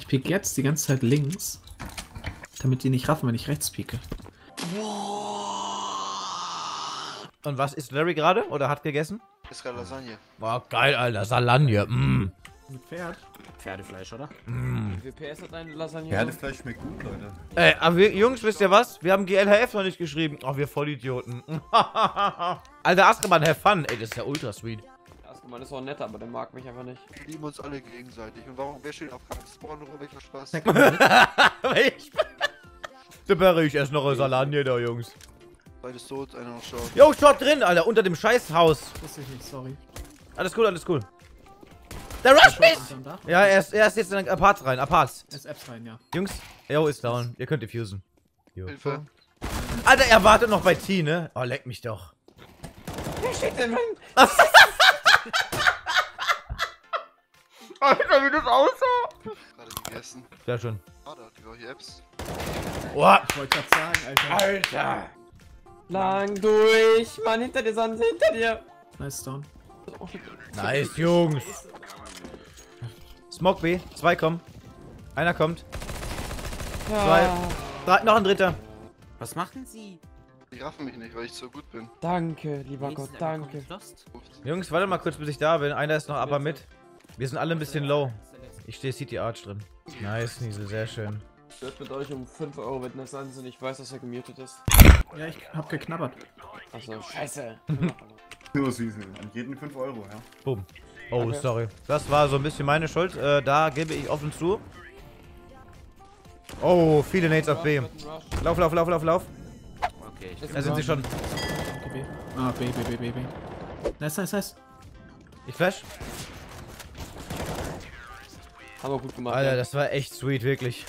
Ich piek jetzt die ganze Zeit links, damit die nicht raffen, wenn ich rechts pieke. Und was isst Larry gerade? Oder hat gegessen? Ist gerade Lasagne. Boah, geil, Alter. Salagne. Mm. Mit Pferd? Pferdefleisch, oder? Mm. Wie PS hat deine Lasagne? Pferdefleisch schmeckt gut, Leute. Ey, aber wir, Jungs, wisst ihr was? Wir haben GLHF noch nicht geschrieben. Oh, wir Vollidioten. Alter, Azkaban, have fun. Ey, das ist ja ultra sweet. Azkaban ist auch netter, aber der mag mich einfach nicht. Wir lieben uns alle gegenseitig. Und warum? Wer steht auf Spawn rum? Welcher Spaß? Da wäre ich erst noch eine Salagne da, Jungs. Beides tot, einer noch schaut. Jo, Short drin, Alter, unter dem Scheißhaus. Wusste ich nicht, sorry. Alles cool, alles cool. Der Rush mich! Unterm Dach? Ja, er ist jetzt in den Aparts rein, Aparts. Er ist Apps rein, ja. Jungs, yo, ist down. Ihr könnt diffusen. Jo. Hilfe. Alter, er wartet noch bei T, ne? Oh, leck mich doch. Wer steht denn drin? Alter, wie das aussah. Gerade gegessen. Sehr schön. Ah, da hat die Apps. Oh, Ich wollte gerade sagen, Alter. Alter. Lang durch! Mann, hinter dir, Sand, hinter dir! Nice down. Nice, Jungs. Smoke B, 2 kommen. Einer kommt. Ja, Drei, noch ein dritter. Was machen Sie? Die raffen mich nicht, weil ich so gut bin. danke, lieber Gott, danke. Jungs, warte mal kurz, bis ich da bin. Einer ist noch aber mit. Wir sind alle ein bisschen low. Ich stehe City Arch drin. Nice, Niesel, sehr schön. Ich würde mit euch um 5 Euro wetten, dass Sand und ich weiß, dass er gemutet ist. Ja, ich hab geknabbert. Achso, scheiße. Nur süß. An jeden 5 Euro, ja. Boom. Oh, Okay. sorry. Das war so ein bisschen meine Schuld. Da gebe ich offen zu. Oh, viele Nades auf B. Lauf, lauf, lauf, lauf, lauf. Okay, ich Da sind sie schon. Okay, B. Ah, B, B, B, B, B. Nice, nice, nice. Ich flash. Haben wir gut gemacht. Alter, ja. das war echt sweet, wirklich.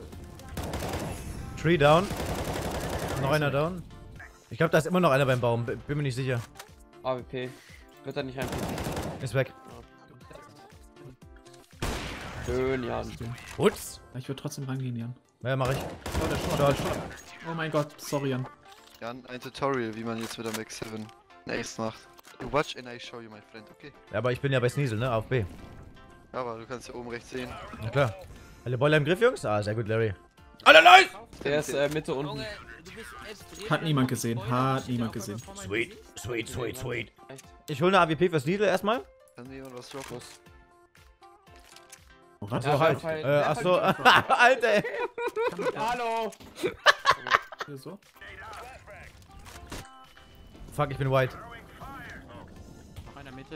Tree down. Noch einer down. Ich glaube, da ist immer noch einer beim Baum. Bin mir nicht sicher. AWP. Wird er nicht reinfliegen. Ist weg. Schön, Jan. Ups. Ich würde trotzdem rangehen, Jan. Ja, mach ich. Oh, der Short, der Short. Oh mein Gott, sorry, Jan. Jan, ein Tutorial, wie man jetzt mit der Max 7 eine Ace macht. You watch and I show you, my friend, okay? Ja, aber ich bin ja bei Sneasel, ne? Auf B. Ja, aber du kannst ja oben rechts sehen. Na klar. Alle Boiler im Griff, Jungs? Ah, sehr gut, Larry. Alle nice! Der ist Mitte unten. Junge, du bist extrem. Hat niemand gesehen, hat niemand gesehen. Sweet, sweet, sweet, sweet. Echt? Ich hole eine AWP für Sneasel erstmal. Kann mir jemand was droppen? Oh, was? Ja, halt. halt. Achso. Alter, ey. Hallo! Hier so? Fuck, ich bin white. Noch einer Mitte.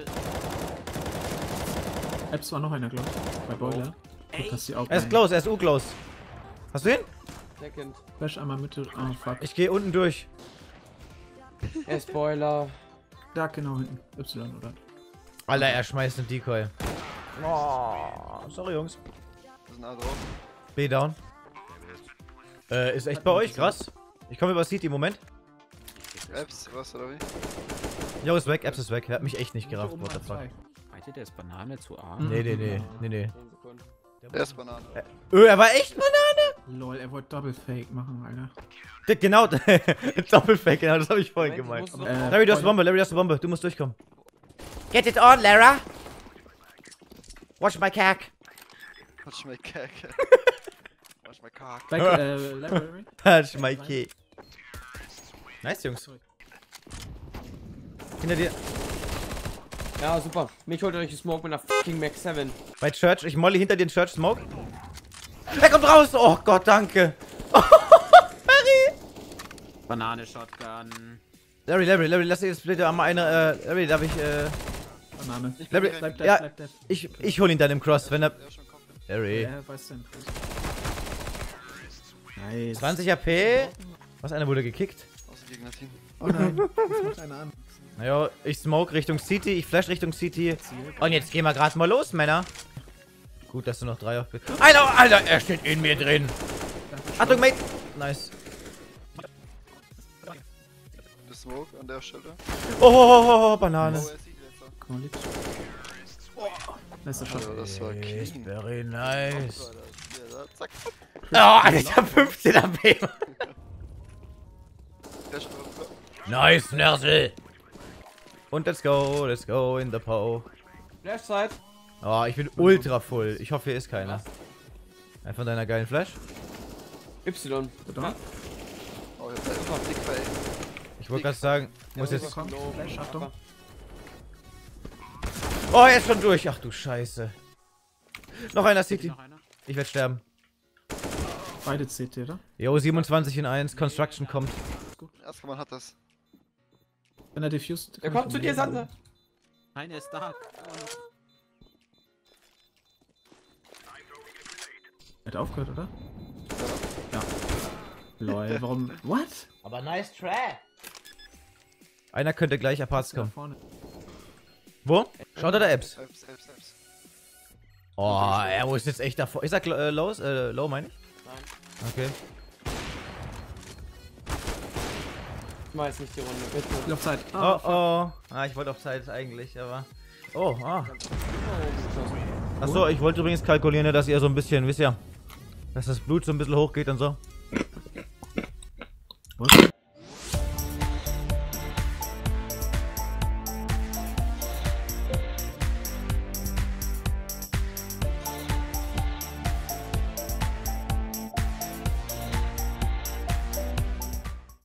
Apps war noch einer, glaube ich. Bei Boiler. Guck, dass die auch. Er ist close, er ist U-close. Hast du ihn? Second. Flash einmal Mitte. Ah, fuck. Ich gehe unten durch. Er ist Spoiler. Da genau hinten. Y, oder? Alter, er schmeißt einen Decoy. Oh, sorry, Jungs. Wir sind alle drauf. B down. Ist echt bei euch, krass. Ich komme über City, Moment. Apps, was oder wie? Jo, ist weg, Apps ist weg. Er hat mich echt nicht gerafft, Oben what the waren fuck. zwei. Meinte der ist Banane zu A? Nee, nee, nee, nee, nee. 10 Sekunden. Der ist Banane. Er war echt Banane? Lol, er wollte Double Fake machen, Alter. Genau, Doppelfake, genau, das habe ich vorhin Moment, gemeint. du musst Larry, du hast eine Bombe, Larry, du hast eine Bombe. Du musst durchkommen. Get it on, Lara! Watch my cack. Watch my cack. Watch my cock. Back, Library. Touch my key. Nice, Jungs. Hinter dir. Ja, super. Mich holt euch die Smoke mit einer fucking Max 7. Bei Church, ich molly hinter den Church Smoke. Er kommt raus! Oh Gott, danke! Harry! Banane, Shotgun. Larry, lass jetzt bitte einmal eine, Larry, darf ich, Banane. Larry, Bleib ja, bleib dead. ich hol ihn dann im Cross, wenn er, Der ist schon komplett. Larry. Ja, weiß denn. Nice. 20 AP. Was, einer wurde gekickt? Aus dem Gegnerteam. Oh nein, jetzt macht einer an. Naja, ich smoke Richtung City, ich flash Richtung City. Und jetzt gehen wir gerade mal los, Männer. Gut, dass du noch 3 auf bist. Alter, er steht in mir drin. Achtung, Mate. Nice. Der Smoke an der Stelle. Oh, Banane. Oh, er sieht jetzt noch. Komm mal lieb. Nice Shot. Also, das war Ist clean. very nice. Ja, da, zack. Oh, Alter, ich hab 15 AP. Der ist Nice, Nersel. Und let's go in the Po. Flashside. Oh, ich bin ultra full. Ich hoffe, hier ist keiner. Einfach deiner geilen Flash. Y. Oder? Oh, jetzt einfach dick bei. Ich wollte gerade sagen, muss jetzt... Kommt, Flash, Achtung. Oh, er ist schon durch. Ach du Scheiße. Noch einer City. Noch einer? Ich werde sterben. Beide CT, oder? Jo, 27 in 1. Construction kommt. Erster Mann hat das. Wenn er diffused. Der kommt zu dir, Sande. Nein, er ist dark. Er hat aufgehört, oder? Ja. Lol, warum? What? Aber nice try. Einer könnte gleich Aparts Da kommen. vorne. Wo? Schaut er da Apps? Selbst. Oh, er muss jetzt echt davor. Ich sag low meine ich? Nein. Okay. Ich weiß nicht die Runde, bitte. Spiel auf Zeit. Oh, oh. Ah, ich wollte auf Zeit eigentlich, aber... Oh, ah. Achso, ich wollte übrigens kalkulieren, dass ihr so ein bisschen, wisst ihr, dass das Blut so ein bisschen hochgeht und so. Was?